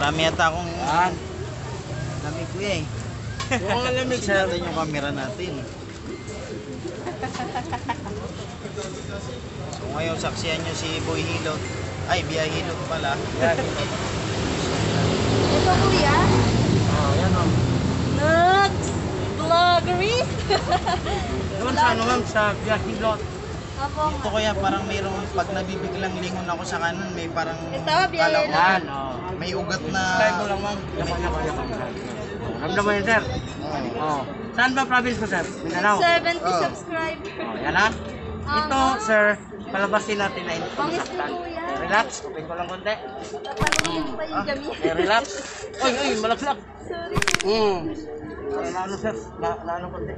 Dami yata akong Yan. lamig kuya eh. Yung mga lamig, sir. Natin yung camera natin. So ngayon saksiyan nyo si Boy Hilot. Ay, Bia Hilot pala. Yan. Ito kuya. Oh, yan o. Nugs! Vloggery! Doon sa ano ma'am, sa Biyahilot. Apo. Ito kaya parang mayroong pag nabibiglang lingon ako sa kanan, may parang Ito, Bia kala ko, Hilot. Yan, o. may ugat na Subscribe mo lang ma'am. Yaman. Ramdam mo yun, sir. Oh. Saan ba province mo, sir? Mindanao. 70 Oh. subscribe. Oh, yan ha. Ito, sir, palabasin natin na hindi Pangis masaktan. po yan. Relax, open ko lang konti. Tatanungin pa yung gabi. Relax. Oy, malaglag. Sorry. Na ano, sir? Na ano konti?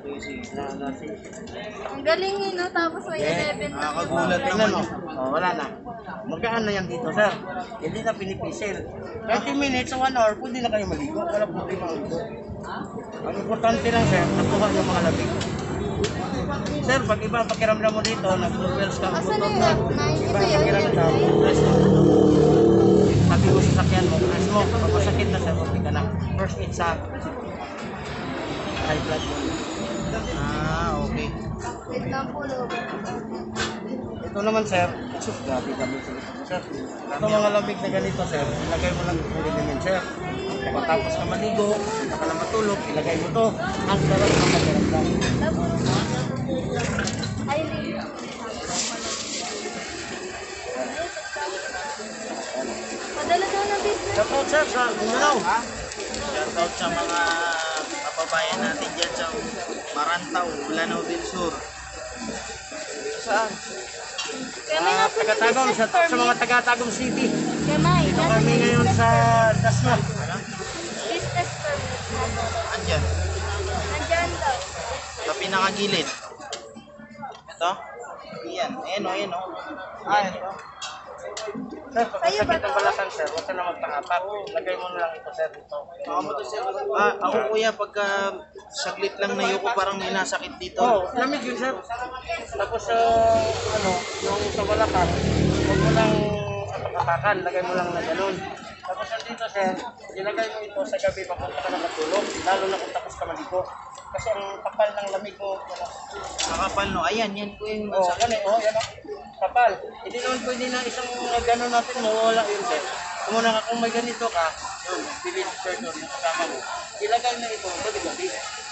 Ang galing eh, no? Tapos may 11 na. nakakagulat Tingnan naman mo. yun. Oh, wala na. Magkaan na yan dito, sir. Hindi na pinipisil. 30 minutes o 1 hour, pwede na kayo maligo. Wala problema ang ito. Ang importante lang, sir, nakuha yung mga labig. Sir, pag iba ang pakiramdam mo dito, nag-wells ka, Asan butot yung na. F9? Iba Ito ang yun. pakiramdam, press mo. Sabi mo sa sakyan mo, press mo. Pag masakit na, sir, okay ka na. First aid sa high blood mo. Okay. Wait lang po, loob. Ito naman, sir. Sus, grabe kami sir. Ito mga lamig na ganito, sir. Ilagay mo lang ulit din, sir. Pagkatapos ka maligo, hindi ka na matulog, ilagay mo to. Ang sarap ng pakiramdam. Ay, hindi. Padala daw ng business. Shout out, sir, sa Mindanao. Shoutout sa mga kababayan natin dyan sa Marantau, Lanao del Sur. Saan? Kaya may nasa Tagatagom, business shout out sa mga permit. Tagatagom City. Kaya may, Dito nasa kami ngayon business sa permit. Dasma. Business permit. Andyan, Nandyan daw. sa pinakagilid. Ito? Yan, ayan o. Ito. Sir, pag masakit ang balakang, sir, huwag ka na magpahapak. Lagay mo na lang ito, sir, dito. Ako kuya, pagka saglit lang na yuko, parang may nasakit dito. Oh, lamig yun, sir. Tapos, yung sa balakang, huwag mo lang apak-apakan, lagay mo lang na ganun. Tapos dito, sir, ilagay mo ito sa gabi, papunta ka na matulog, lalo na kung tapos ka maligo. Kasi ang kapal ng lamig mo, Nakapal no, ayan, yan ko yung oh, nasakit. yan yan kapal. Hindi naman pwede na isang gano'n natin, mawala yun, sir. Kung may ganito ka, yun, bilis, sir, yun, yung kasama mo. Ilagay na ito, gabi-gabi.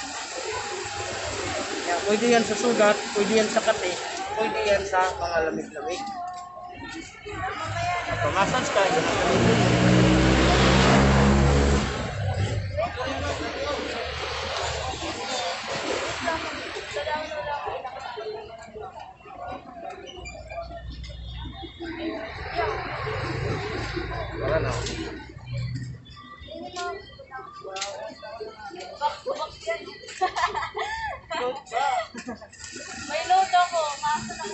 Yan, pwede yan sa sugat, pwede yan sa kate, pwede yan sa mga lamig-lamig. Pamassage ka, yun ang gamitin mo. Wala na. May load ako. Kaso lang.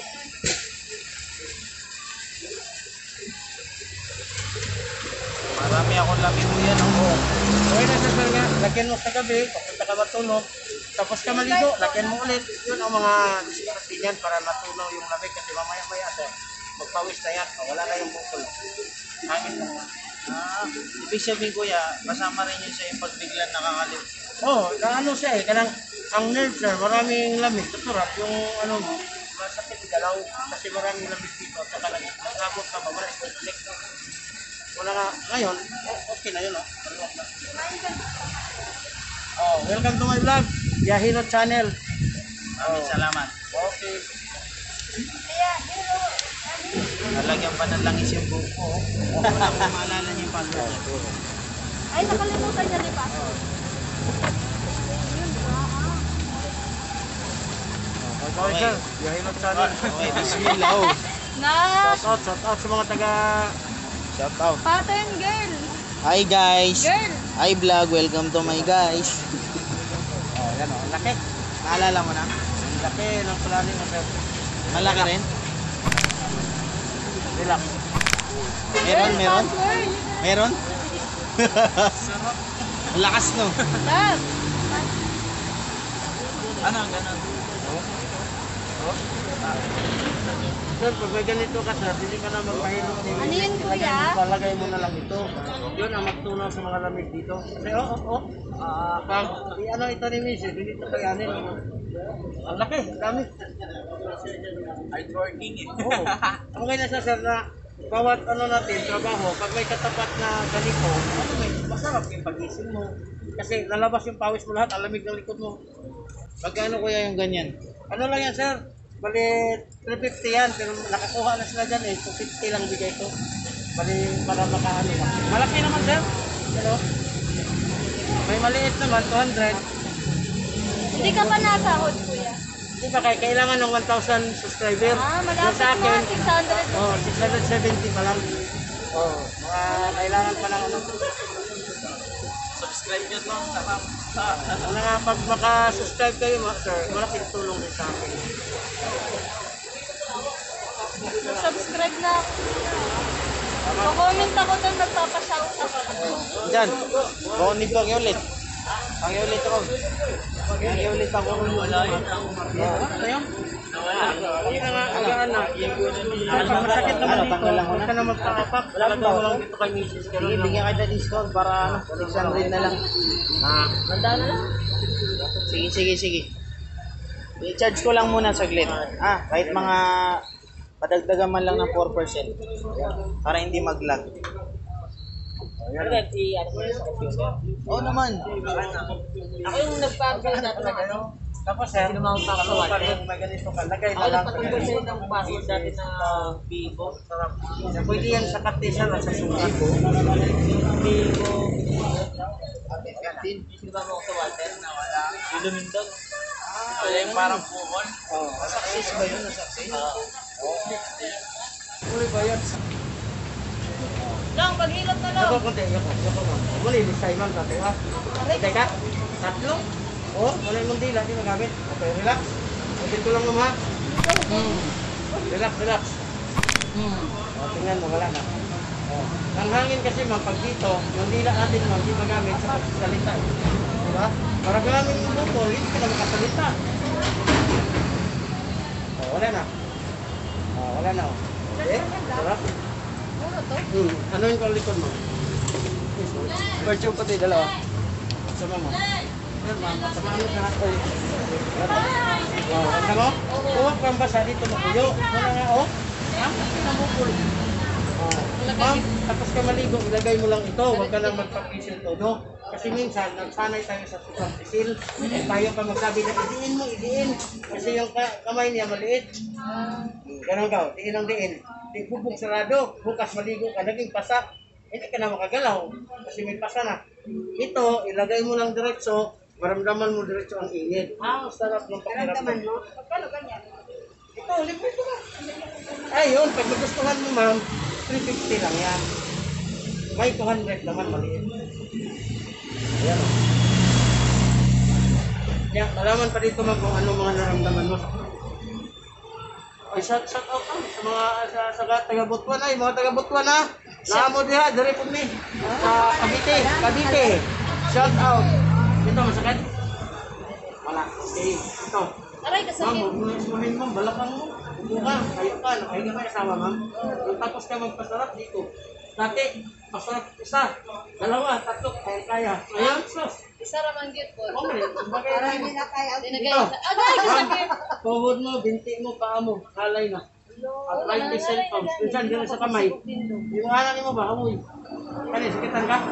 Marami akong lamig mo yan. Okay na, sir, nga. Lagyan mo sa gabi, papunta ka matulog. Tapos ka maligo, lagyan mo ulit. Yun ang mga discarte niyan para matunaw yung lamig. Kasi mamaya-maya, sir, magpawis na yan. Wala na yung bukol. Hangin na. Ibig sabihin kuya, kasama rin yun sa yung pagbiglang nakakalit. Oo, ano siya eh. Kanang, ang nerve, sir, maraming lamig. Tuturap yung ano mo, masakit galaw. Kasi maraming lamig dito. Saka nag-abot ka ba, wala isip. Wala na, ngayon, okay na yun, oh. Oh, welcome to my vlog, Biyahilot Channel. Maraming salamat. Okay. Kaya, hello. Nalagyan pa ng langis yung buhok ko. Wala akong maalala niyo yung password. Ay, nakalimutan niya di ba? Okay, sir, Biyahilot Channel. Okay, bismillah. Oh. Nash! Shout out sa mga taga... Shout out. Pattern girl! Hi guys. Girl! Hi vlog, welcome to my guys. Oh, yan oh, laki. Naalala mo na? Ang laki ng planning mo, sir. Malaki rin? Relax. Meron, meron? Password! Meron? Lakas no? Love! Ano, ganun. Oh? Sir, pag may ganito ka sir, hindi ka na magpahilot ni Ano yun, kuya? Palagay mo na lang ito. Yun ang magtunaw sa mga lamig dito. Kasi pag ano ito ni Mrs. hindi ito kayanin. Ang laki, dami. Hardworking eh. Oo. Okay na siya sir na bawat ano natin, trabaho, pag may katapat na ganito, masarap yung pag-isip mo. Kasi lalabas yung pawis mo lahat, alamig ng likod mo. Magkano kuya yung ganyan? Ano lang yan sir? Bali 350 yan, pero nakakuha na sila dyan eh. 250 lang bigay ko. Bali para makaano lang. Malaki naman sir. Pero may maliit naman, 200. Hindi ka pa nasahod, kuya. Di ba kailangan ng 1,000 subscriber? Ah, Yung malapit sa na. akin, 600. oh, 670 pa lang. Oh, mga kailangan pa ng ano. Subscribe nyo to sa Ano nga, pag maka-subscribe kayo, sir, malaking tulong din sa akin. Subscribe na ako. Pa-comment ako doon, magpapashout ako. Diyan. Bonnie Pangyulit. Pangyulit ako. Pangyulit ako. Wala yun. Ano yun? Hindi na nga, agaan na. Pag masakit naman dito, huwag ka na magpakapak. Talaga mo lang dito kay Mrs. Sige, bigyan kita discount para 600 na lang. Handa na lang. Sige. I-charge ko lang muna saglit. Kahit mga padagdagan man lang ng 4%. Para hindi mag-lag. Oo naman. Ako yung nagpapagay na talaga. Tapos sir, may ganito ka, lagay na lang. ng password dati na Vivo. Pwede yan sa katisal at sa sukat. Vivo. Di ba mo sa water na wala? Ilumin doon. Wala yung parang puhon. Success ba yun? Success? Uli ba yan? Lang, paghilot na lang. Ako konti, ako mo. Muli, di Simon dati ha. Teka, tatlo. Wala yung dila, di magamit. Okay, relax. Dito lang mo ha. Relax. Tingnan mo, wala na. Ang hangin kasi ma'am, pag dito, yung dila natin ma'am, di magamit sa pagsasalita. Diba? Para gamit yung bukol, hindi ka na makasalita. Wala na. Wala na. Okay? Sarap. Puro to. Ano yung kalikod mo? Virtual pati, dalawa. Sama mo. Sama mo sa oy. Ano mo? Huwag kang basa dito makuyo. Wala nga namupul. Ma'am, tapos ka maligo, ilagay mo lang ito. Huwag ka lang magpapisil todo. Kasi minsan, nagsanay tayo sa sobrang pisil. Tayo pa magsabi na idiin. Kasi yung kamay niya maliit. Ganun ka, diin ang diin. Di bubog sarado, bukas maligo ka, naging pasa. Hindi ka na makagalaw kasi may pasa na. Ito, ilagay mo lang diretso, maramdaman mo diretso ang init. Sarap ng pakiramdam. mo? Pagkano ganyan? Ito, libre ko na. Ayun, pag nagustuhan mo ma'am, 350 lang yan. May 200 naman maliit. Ayan o. Yan, malaman pa dito ma'am kung ano mga naramdaman mo. Ay, shout out sa mga sa taga-Butuan ay, mga taga-Butuan ha. Naamo diha, diri po mi. Sa Cavite. Shout out. Ito, masakit? Wala. Okay, ito. Aray, Ma'am, kasakit. huwag mo na ismuhin ma'am, balakang mo. Upo ka, kayo ka, nakahiga ka asawa ma'am. Tapos ka magpasarap dito. Dati, pasarap isa, dalawa, tatlo, kaya. Ayan, sus. Isa ramang gift po. Okay, bagay na yun. Tinagay na. Aray, kasakit. Tuhod mo, binti mo, paa mo, kalay na. Apply the cellphone. Minsan din sa kamay. Yung anak mo ba, amoy. Kani, sakitan ka?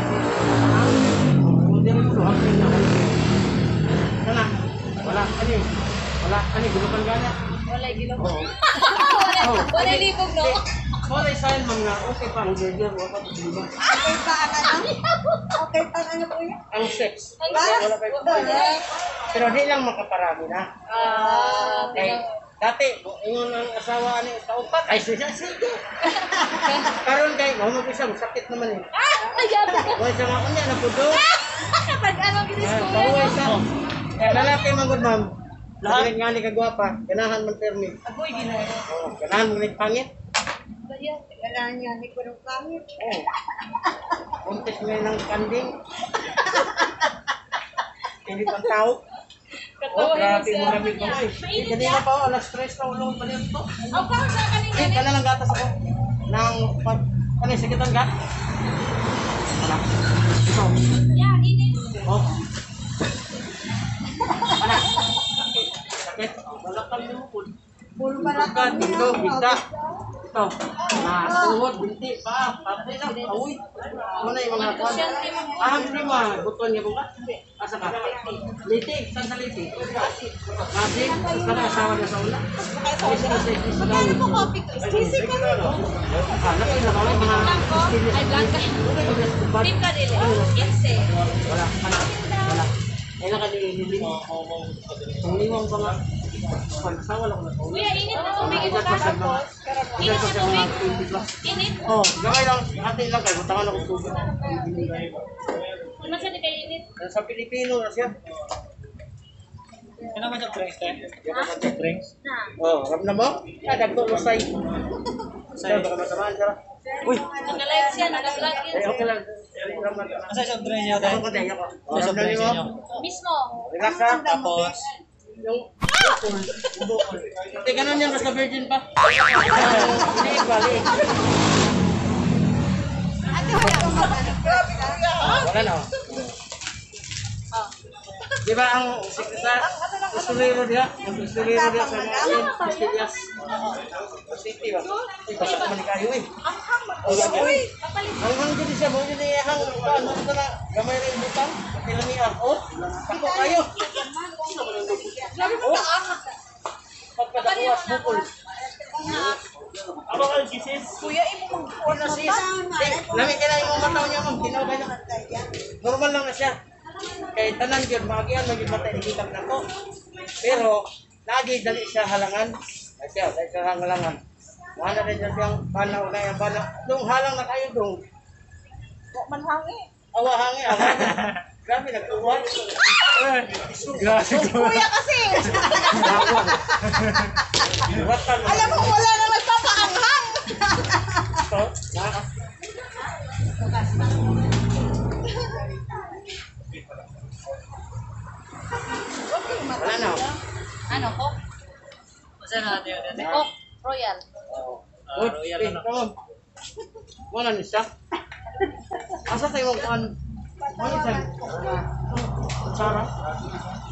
Hindi rin mo, hapin na. Sana, wala, kani. Wala, kani, gulupan ka na. Walay gilong. Oo. Walay libog, no? Wala sa'yo mga okay pa ang burger, wala pa problema. Okay pa ang ano? Okay pa ang ano po yan? Ang sex. Ang Wala pa yung problema. Wala. Pero di lang makaparami na. Kaya, dati, yung ang asawa ni kaupat, ay sige. Karon kay, mag-isa, sakit naman eh. Ay, yabi ka. Huwag sa mga kunya, napudo. Kapag ano, ginis ko Bahuay yan. sa. Kaya lalaki mangod ma'am. Lahat nga ni kagwapa, ganahan man permi. Agoy, ginaya. Oo, ganahan mo ni pangit. Kailangan niya ni Kurong Pangit. Oo. Kuntis mo ng kanding. Hindi pang tao. Oh, grabe mo lamig ko eh. Kanina pa ako, alas 3 pa ulo pa rin ito. Eh, kala lang gatas ako. Nang, ano yung sakitan ka? Wala. Ito. Oh. Ano? Sakit. Wala kami mo po. Puro pala Bukan, dito, binta. Ito. Tuhod, binti, pa. Patay na, awi. Ano na yung mga kwan? Hindi ma, buton niya buka. Asa ka? Litig, saan sa litig? Kasi, basta na asawa na sa ula. Magkano po coffee ko? Sisig ka rin po. Anak ko na kami, mga Ay, blanca. Tip ka dili. Wala, wala. Ay, nakalililing. Kung liwang pa nga, asawa lang na sa ula. Kuya, init na tubig ito tapos. Init na tubig. Init. Oh, gamay lang, hati lang kayo, butangan ako tubig. Ano siya di kayo init? Sa Pilipino na siya. Ano ba sa drinks tayo? Sa drinks? Na. Oh, ramdam mo? Dagto lusay. Say, baka masamaan siya. Uy, Naka-live siya, naka-vlog yun. okay lang. Asa sa drink niya tayo? Ako tayo ako. Asa sa drinks niyo? Mismo. Relax ka. Tapos, Yung bukol. Hindi, ganun yan, basta virgin pa. Hindi, balik. Wala na. Di ba ang sa pistolero dia? Ang pistolero dia sa mga pistillas. City ba? Pasok man kayo eh. Uy! Ang hang gid siya mo yun eh hang ano na gamay rin butang. Ilang ni ako. Ako kayo. Oh. Pagkadakuas bukol. ako ka kisis? Kuya, imo mag-phone Ano sis? Lami kailangan mo mataw niya ma'am. Tinaw ka na. Normal lang na siya. Kay tanan gyud magian maging matay higit na ko. Pero lagi dali siya halangan. Ay siya halangan. Wala na dyan siyang banaw na yung banaw. Nung halang na kayo dong. manhangi. Awa hangi, awa. Grabe, nagtuwa. Grabe ko. Kuya kasi. Watan mo. Alam mo, wala na nagpapaanghang. Ito, na. Wala na. Ano ko? Asa na natin yun? Coke Royal. Uy, Royal eh, ano? come on. Wala ni siya. Asa tayo mo kan? Ano siya? Sarah?